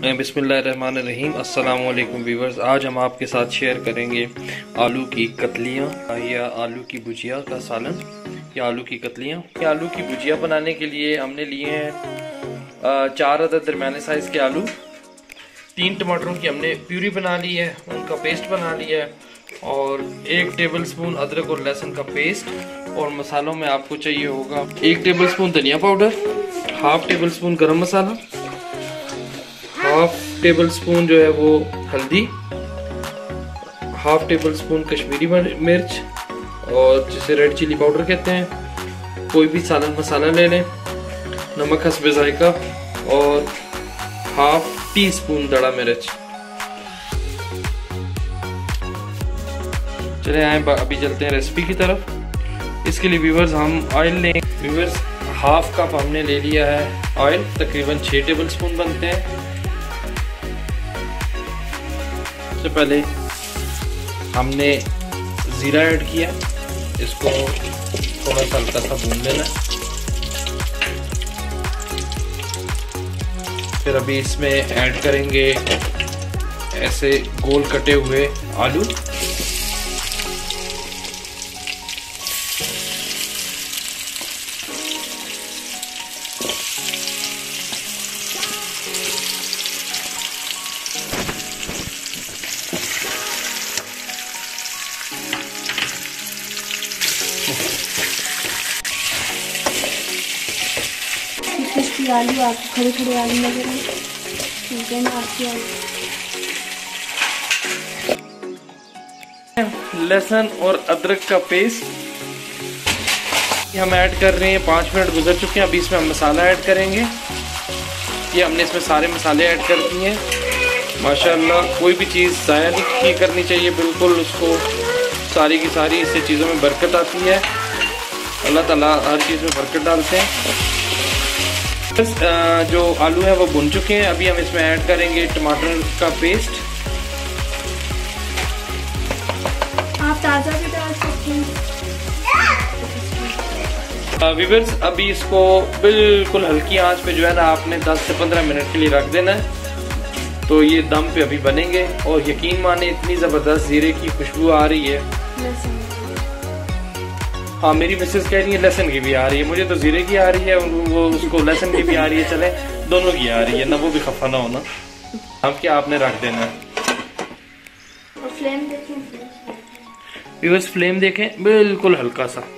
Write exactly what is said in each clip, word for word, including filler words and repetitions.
बिस्मिल्लाहिर्रहमानिर्रहीम। अस्सलाम वालेकुम व्यूवर्स। आज हम आपके साथ शेयर करेंगे आलू की कतलियाँ या आलू की भुजिया का सालन या आलू की कतलियाँ। आलू की भुजिया बनाने के लिए हमने लिए हैं चार अदद दरमियाने साइज़ के आलू। तीन टमाटरों की हमने प्यूरी बना ली है, उनका पेस्ट बना लिया है, और एक टेबल स्पून अदरक और लहसुन का पेस्ट। और मसालों में आपको चाहिए होगा एक टेबल स्पून धनिया powder, half tablespoon garam masala, half table spoon जो है वो हल्दी, हाफ टेबल स्पून कश्मीरी मिर्च और जिसे रेड चिली पाउडर कहते हैं। कोई भी सालन मसाला ले लें, नमक हस्बे जायका और हाफ टी स्पून दड़ा मिर्च। चले आए अभी चलते हैं रेसिपी की तरफ। इसके लिए व्यूवर्स हम ऑयल लें। व्यूवर्स हाफ कप हमने ले लिया है ऑयल, तकरीबन छः टेबल स्पून बनते हैं। सबसे पहले हमने ज़ीरा ऐड किया, इसको थोड़ा सा हल्का सा भून लेना। फिर अभी इसमें ऐड करेंगे ऐसे गोल कटे हुए आलू। आलू आपको खड़े खड़े आलू लग रहे हैं, ठीक है ना आपकी आलू। लहसुन और अदरक का पेस्ट हम ऐड कर रहे हैं। पाँच मिनट गुजर चुके हैं, अभी इसमें हम मसाला ऐड करेंगे। ये हमने इसमें सारे मसाले ऐड कर दिए हैं। माशाल्लाह कोई भी चीज़ ज़ाया नहीं करनी चाहिए, बिल्कुल उसको सारी की सारी इससे चीज़ों में बरकत आती है। अल्लाह ताला हर चीज़ में बरकत डालते हैं। जो आलू है वो भुन चुके हैं, अभी हम इसमें ऐड करेंगे टमाटर का पेस्ट। आप ताज़ा भी डाल सकते हैं। व्यूअर्स अभी इसको बिल्कुल हल्की आंच पे जो है ना आपने दस से पंद्रह मिनट के लिए रख देना है। तो ये दम पे अभी बनेंगे और यकीन माने इतनी ज़बरदस्त जीरे की खुशबू आ रही है। हाँ, मेरी मिसेस कह रही है लहसुन की भी आ रही है, मुझे तो जीरे की आ रही है, वो उसको लहसुन की भी आ रही है। चले दोनों की आ रही है ना, वो भी खफा ना होना। अब क्या आपने रख देना है। और फ्लेम देखें, व्यूअर्स फ्लेम देखें बिल्कुल हल्का सा।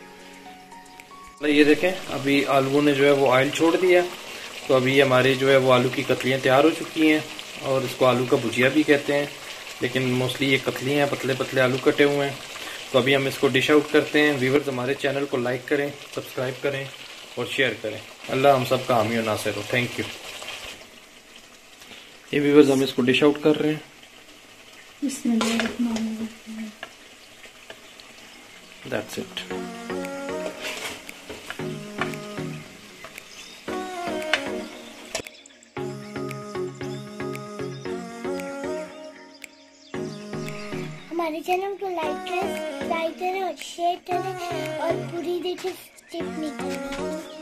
ये देखें अभी आलूओं ने जो है वो ऑयल छोड़ दिया। तो अभी हमारे जो है वो आलू की कतलियाँ तैयार हो चुकी हैं, और इसको आलू का भुजिया भी कहते हैं, लेकिन मोस्टली ये कतलियाँ हैं, पतले पतले आलू कटे हुए हैं। तो अभी हम इसको डिश आउट करते हैं। व्यूवर्स हमारे चैनल को लाइक करें, सब्सक्राइब करें और शेयर करें। अल्लाह हम सब का हामी और नासिर हो। Thank you. ये व्यूवर्स हम इसको डिश आउट कर रहे हैं। That's it. हमारे चैनल को लाइक करें, सब्सक्राइब करें और शेयर करें और पूरी डिटेल्स स्किप नहीं करें।